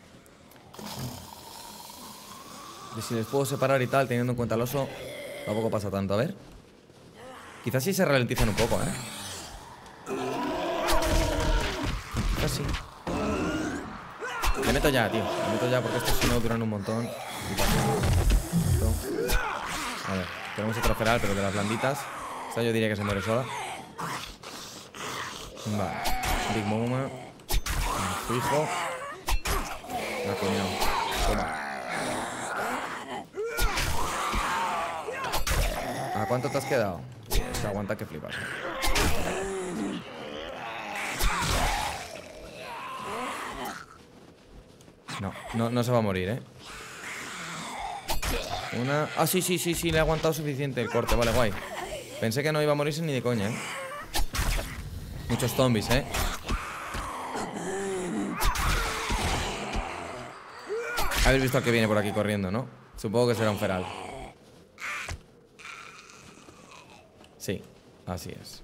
Speaker 1: Y si les puedo separar y tal, teniendo en cuenta el oso, tampoco pasa tanto. A ver. Quizás sí se ralentizan un poco, ¿eh? Quizás sí. Me meto ya, tío. Me meto ya porque estos si no duran un montón. A ver, tenemos otro feral, pero de las blanditas. Esta yo diría que se muere sola. Vale. Big Mama. Su hijo. La coño. Toma. ¿A cuánto te has quedado? Es que aguanta que flipas. No, no, no se va a morir, ¿eh? Una... Ah, sí, sí, sí, sí, le ha aguantado suficiente el corte, vale, guay. Pensé que no iba a morirse ni de coña, ¿eh? Muchos zombies, ¿eh? Habéis visto al que viene por aquí corriendo, ¿no? Supongo que será un feral. Sí, así es.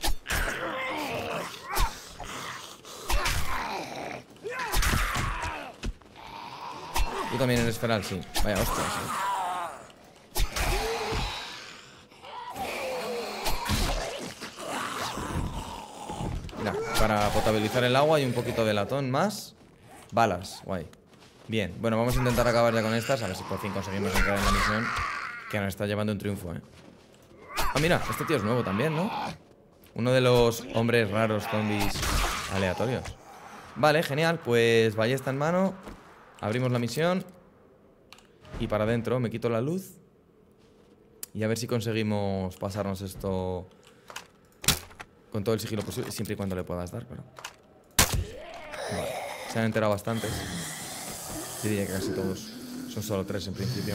Speaker 1: Tú también eres feral, sí. Vaya hostia, sí. Mira, para potabilizar el agua y un poquito de latón más. Balas, guay. Bien, bueno, vamos a intentar acabar ya con estas. A ver si por fin conseguimos entrar en la misión, que nos está llevando un triunfo, ¿eh? Ah, mira, este tío es nuevo también, ¿no? Uno de los hombres raros zombies aleatorios. Vale, genial, pues ballesta en mano. Abrimos la misión. Y para adentro, me quito la luz. Y a ver si conseguimos pasarnos esto con todo el sigilo posible. Siempre y cuando le puedas dar, pero... Vale, se han enterado bastantes. Yo diría que casi todos. Son solo tres en principio.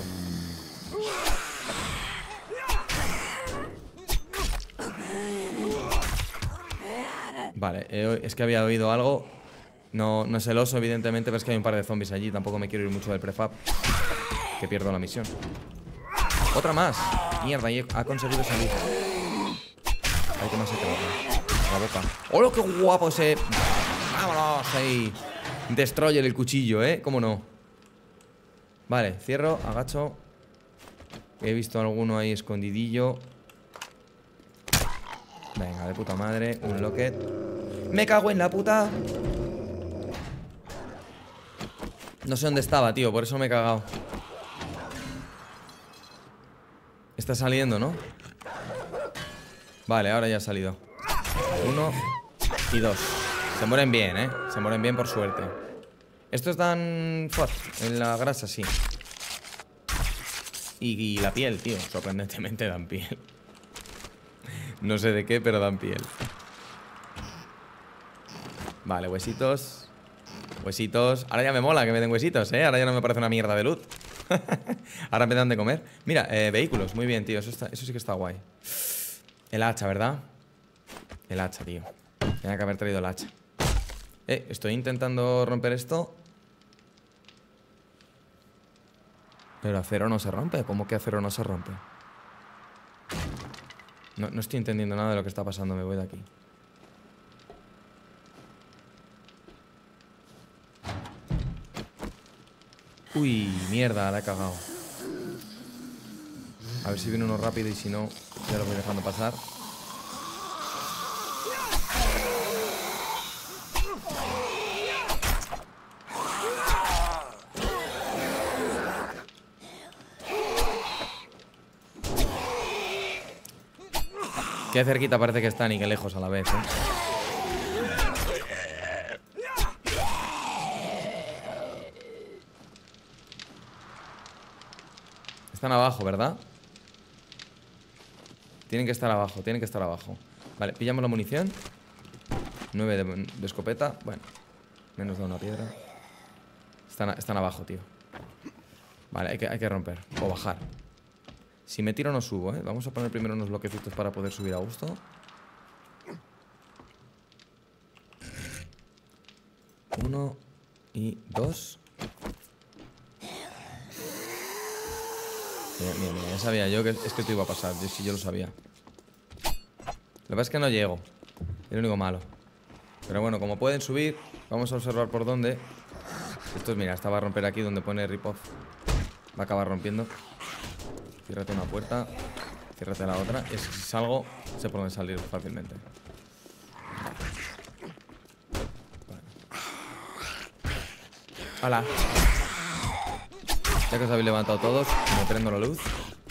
Speaker 1: Vale, eh, es que había oído algo. No, no es el oso, evidentemente, pero es que hay un par de zombies allí. Tampoco me quiero ir mucho del prefab, que pierdo la misión. Otra más. Mierda, y ha conseguido salir. Hay que más se trata. La boca. ¡Hola, qué guapo ese! ¡Vámonos ahí! Destroyer el cuchillo, ¿eh? ¿Cómo no? Vale, cierro, agacho. He visto alguno ahí escondidillo. Venga, de puta madre. Un locket. ¡Me cago en la puta! No sé dónde estaba, tío, por eso me he cagado. Está saliendo, ¿no? Vale, ahora ya ha salido. Uno y dos. Se mueren bien, ¿eh? Se mueren bien por suerte. Estos dan fuck en la grasa, sí. Y, y la piel, tío. Sorprendentemente dan piel. No sé de qué, pero dan piel. Vale, huesitos. Huesitos. Ahora ya me mola que me den huesitos, ¿eh? Ahora ya no me parece una mierda de loot. Ahora me dan de comer. Mira, eh, vehículos. Muy bien, tío. Eso, está, eso sí que está guay. El hacha, ¿verdad? El hacha, tío. Tenía que haber traído el hacha. Eh, estoy intentando romper esto. Pero acero no se rompe. ¿Cómo que acero no se rompe? No, no estoy entendiendo nada de lo que está pasando. Me voy de aquí. Uy, mierda, la he cagado. A ver si viene uno rápido y si no, ya lo voy dejando pasar. Qué cerquita parece que están y qué lejos a la vez, ¿eh? Están abajo, ¿verdad? Tienen que estar abajo, tienen que estar abajo. Vale, pillamos la munición. Nueve de, de escopeta. Bueno, menos de una piedra. Están, están abajo, tío. Vale, hay que, hay que romper o bajar. Si me tiro no subo, ¿eh? Vamos a poner primero unos bloquecitos para poder subir a gusto. Uno y dos. Mira, mira, mira, ya sabía yo que es que esto iba a pasar. Yo sí, yo lo sabía. Lo que pasa es que no llego. Es lo único malo. Pero bueno, como pueden subir, vamos a observar por dónde. Esto es, mira, esta va a romper aquí donde pone rip-off. Va a acabar rompiendo. Ciérrate una puerta. Ciérrate la otra. Y si salgo, sé por dónde salir fácilmente. Vale. Hola. Ya que os habéis levantado todos, me prendo la luz.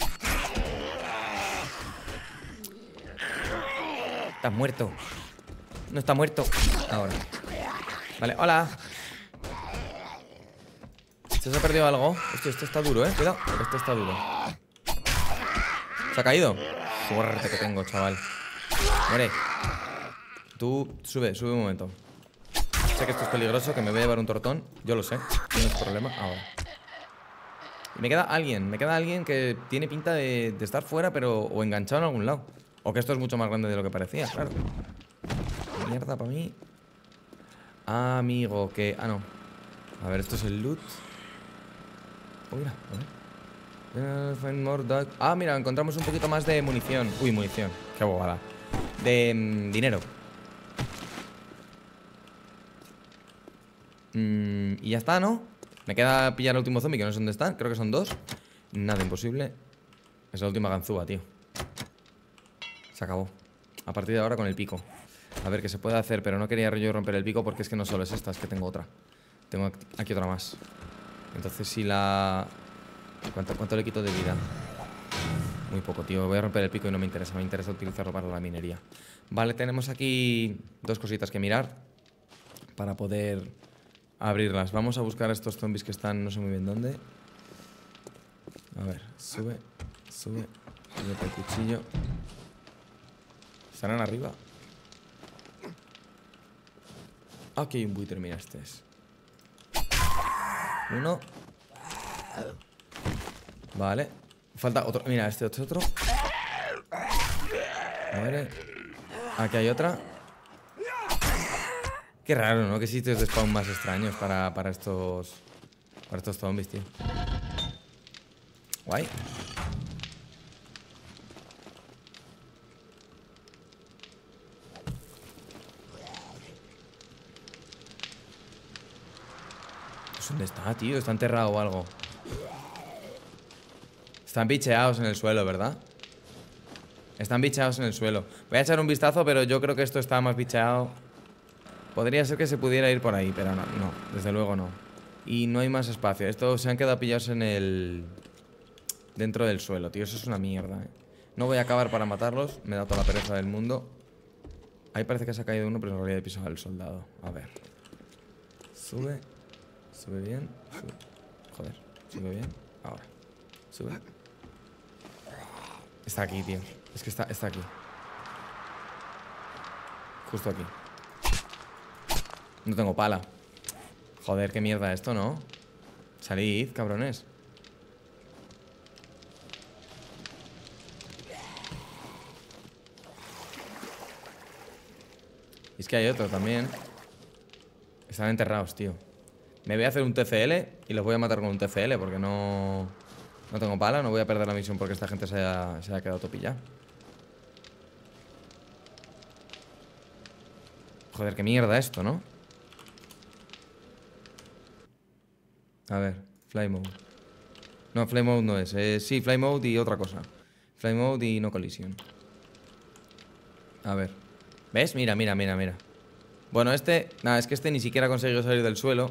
Speaker 1: Estás muerto. No está muerto. Ahora. Vale, hola. ¿Se os ha perdido algo? Hostia, esto está duro, ¿eh? Cuidado, esto está duro. ¿Se ha caído? Suerte que tengo, chaval. Muere. Tú, sube, sube un momento. Sé que esto es peligroso, que me voy a llevar un tortón. Yo lo sé, no es problema. Ahora. Y me queda alguien, me queda alguien que tiene pinta de, de estar fuera, pero o enganchado en algún lado. O que esto es mucho más grande de lo que parecía, claro. Mierda para mí. Ah, amigo, que... Ah, no. A ver, esto es el loot. Oh, mira, a ver. Find more dog. Ah, mira, encontramos un poquito más de munición. Uy, munición, qué bobada. De mmm, dinero. mm, Y ya está, ¿no? Me queda pillar al último zombie, que no sé dónde están. Creo que son dos. Nada imposible. Es la última ganzúa, tío. Se acabó. A partir de ahora con el pico. A ver qué se puede hacer, pero no quería yo romper el pico porque es que no solo es esta, es que tengo otra. Tengo aquí otra más. Entonces si la... ¿Cuánto, cuánto le quito de vida? Muy poco, tío. Voy a romper el pico y no me interesa. Me interesa utilizarlo para la minería. Vale, tenemos aquí dos cositas que mirar para poder abrirlas. Vamos a buscar a estos zombies que están no sé muy bien dónde. A ver, sube, sube. Sube el cuchillo. ¿Estarán arriba? Aquí hay un buitre, mira, este es. Uno. Vale. Falta otro. Mira, este otro, otro. Vale. Aquí hay otra. Qué raro, ¿no? Qué sitios de spawn más extraños para, para estos... Para estos zombies, tío. Guay. ¿Dónde está, tío? Está enterrado o algo. Están bicheados en el suelo, ¿verdad? Están bicheados en el suelo. Voy a echar un vistazo, pero yo creo que esto está más bicheado. Podría ser que se pudiera ir por ahí, pero no, no, desde luego no. Y no hay más espacio. Estos se han quedado pillados en el... Dentro del suelo, tío. Eso es una mierda, ¿eh? No voy a acabar para matarlos. Me da toda la pereza del mundo. Ahí parece que se ha caído uno, pero en realidad he pisado al soldado. A ver. Sube. Sube bien. Sube. Joder. Sube bien. Ahora. Sube. Está aquí, tío. Es que está, está aquí. Justo aquí. No tengo pala. Joder, qué mierda esto, ¿no? Salid, cabrones. Y es que hay otro también. Están enterrados, tío. Me voy a hacer un T C L y los voy a matar con un T C L porque no... No tengo pala, no voy a perder la misión porque esta gente se haya, se haya quedado topilla. Joder, qué mierda esto, ¿no? A ver, fly mode. No, fly mode no es. Eh, sí, fly mode y otra cosa. Fly mode y no collision. A ver. ¿Ves? Mira, mira, mira, mira. Bueno, este... Nada, es que este ni siquiera ha conseguido salir del suelo.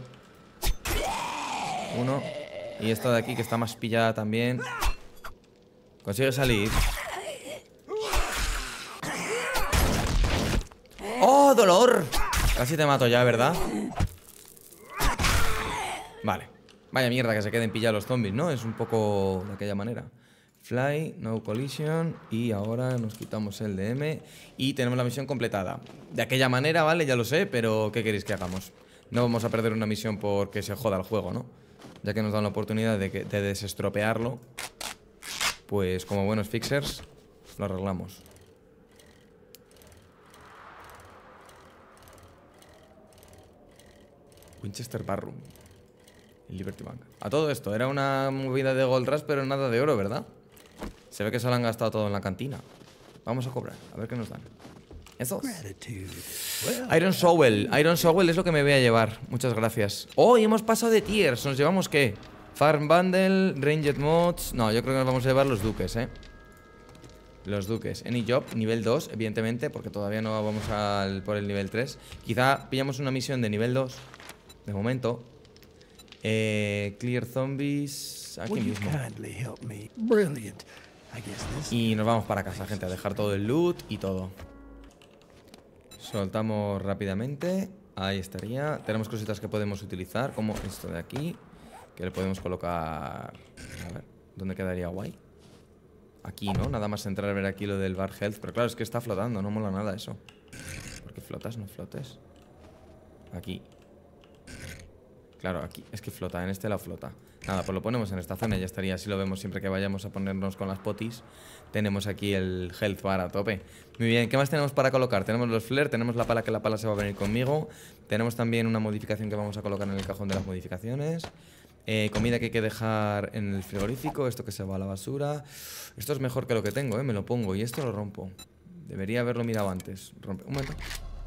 Speaker 1: Uno. Y esta de aquí que está más pillada también. Consigue salir. ¡Oh, dolor! Casi te mato ya, ¿verdad? Vale. Vaya mierda que se queden pillados los zombies, ¿no? Es un poco de aquella manera. Fly, no collision. Y ahora nos quitamos el D M. Y tenemos la misión completada. De aquella manera, vale, ya lo sé. Pero ¿qué queréis que hagamos? No vamos a perder una misión porque se joda el juego, ¿no? Ya que nos dan la oportunidad de, que, de desestropearlo. Pues como buenos fixers lo arreglamos. Winchester Barroom. Liberty Bank. A todo esto, era una movida de Gold Rush, pero nada de oro, ¿verdad? Se ve que se lo han gastado todo en la cantina. Vamos a cobrar, a ver qué nos dan. Esos. Iron Shovel. Iron Shovel es lo que me voy a llevar. Muchas gracias. ¡Oh! Y hemos pasado de tiers. ¿Nos llevamos qué? Farm Bundle, Ranged Mods. No, yo creo que nos vamos a llevar los duques, ¿eh? Los duques. Any Job, nivel dos, evidentemente, porque todavía no vamos al, por el nivel tres. Quizá pillamos una misión de nivel dos. De momento. Eh, clear Zombies. Aquí mismo. Y nos vamos para casa, gente, a dejar todo el loot y todo. Soltamos rápidamente. Ahí estaría. Tenemos cositas que podemos utilizar, como esto de aquí, que le podemos colocar... A ver, ¿dónde quedaría guay? Aquí, ¿no? Nada más entrar a ver aquí lo del bar health. Pero claro, es que está flotando, no mola nada eso. ¿Por qué flotas? No flotes. Aquí. Claro, aquí. Es que flota, en este lado flota. Nada, pues lo ponemos en esta zona y ya estaría. Así lo vemos siempre que vayamos a ponernos con las potis. Tenemos aquí el health bar a tope. Muy bien, ¿qué más tenemos para colocar? Tenemos los flare, tenemos la pala, que la pala se va a venir conmigo. Tenemos también una modificación que vamos a colocar en el cajón de las modificaciones. Eh, comida que hay que dejar en el frigorífico. Esto que se va a la basura. Esto es mejor que lo que tengo, ¿eh? Me lo pongo y esto lo rompo. Debería haberlo mirado antes. Rompe. Un momento.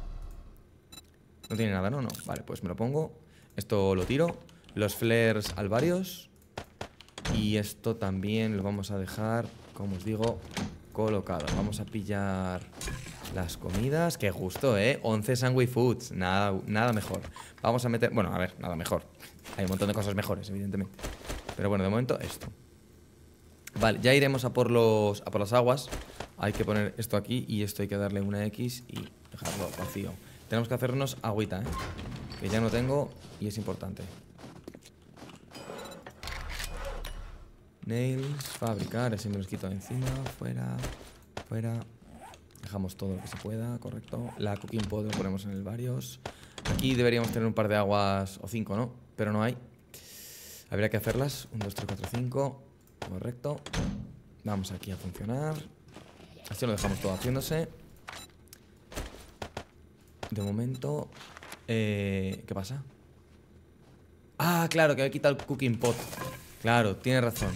Speaker 1: No tiene nada, ¿no? No. Vale, pues me lo pongo. Esto lo tiro. Los flares al varios. Y esto también lo vamos a dejar, como os digo, colocado. Vamos a pillar las comidas. Qué gusto, ¿eh? once Sandwich Foods. Nada, nada mejor. Vamos a meter... Bueno, a ver, nada mejor. Hay un montón de cosas mejores, evidentemente. Pero bueno, de momento esto. Vale, ya iremos a por los, a por las aguas. Hay que poner esto aquí y esto hay que darle una X y dejarlo vacío. Tenemos que hacernos agüita, ¿eh? Que ya no tengo y es importante. Nails, fabricar, así me los quito de encima. Fuera, fuera. Dejamos todo lo que se pueda, correcto. La cooking pod lo ponemos en el varios. Aquí deberíamos tener un par de aguas, o cinco, ¿no? Pero no hay. Habría que hacerlas. Un, dos, tres, cuatro, cinco. Correcto. Vamos aquí a funcionar. Así lo dejamos todo haciéndose. De momento... Eh, ¿Qué pasa? Ah, claro, que he quitado el cooking pot. Claro, tiene razón.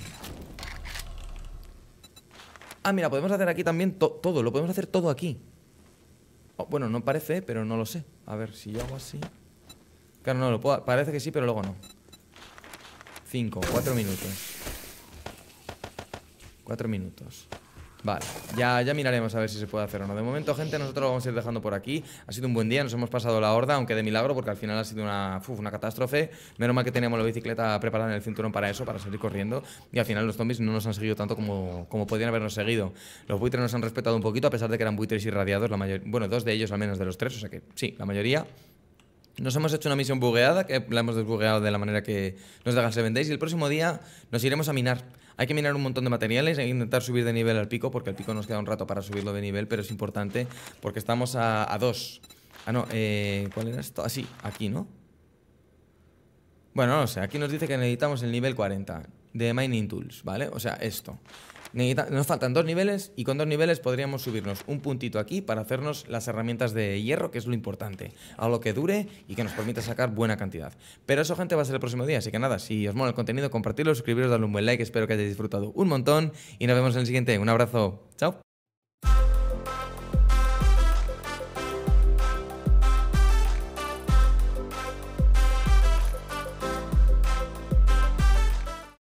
Speaker 1: Ah, mira, podemos hacer aquí también to todo. Lo podemos hacer todo aquí. Oh, bueno, no parece, pero no lo sé. A ver, si yo hago así. Claro, no, lo puedo... Parece que sí, pero luego no. Cinco, cuatro minutos. Cuatro minutos. Vale, ya, ya miraremos a ver si se puede hacer o no. De momento, gente, nosotros lo vamos a ir dejando por aquí. Ha sido un buen día, nos hemos pasado la horda, aunque de milagro, porque al final ha sido una, uf, una catástrofe. Menos mal que teníamos la bicicleta preparada en el cinturón para eso, para salir corriendo. Y al final los zombies no nos han seguido tanto como, como podían habernos seguido. Los buitres nos han respetado un poquito, a pesar de que eran buitres irradiados. La mayor... Bueno, dos de ellos al menos de los tres, o sea que sí, la mayoría. Nos hemos hecho una misión bugueada, que la hemos desbugueado de la manera que nos deja el seven days, y el próximo día nos iremos a minar. Hay que minar un montón de materiales e intentar subir de nivel al pico, porque el pico nos queda un rato para subirlo de nivel, pero es importante porque estamos a, a dos. Ah, no, eh, ¿cuál era esto? Ah, sí, aquí, ¿no? Bueno, no sé, aquí nos dice que necesitamos el nivel cuarenta de Mining Tools, ¿vale? O sea, esto. Necesita- nos faltan dos niveles y con dos niveles podríamos subirnos un puntito aquí para hacernos las herramientas de hierro, que es lo importante. Algo que dure y que nos permita sacar buena cantidad. Pero eso, gente, va a ser el próximo día. Así que nada, si os mola el contenido, compartirlo, suscribiros, darle un buen like. Espero que hayáis disfrutado un montón y nos vemos en el siguiente. Un abrazo. Chao.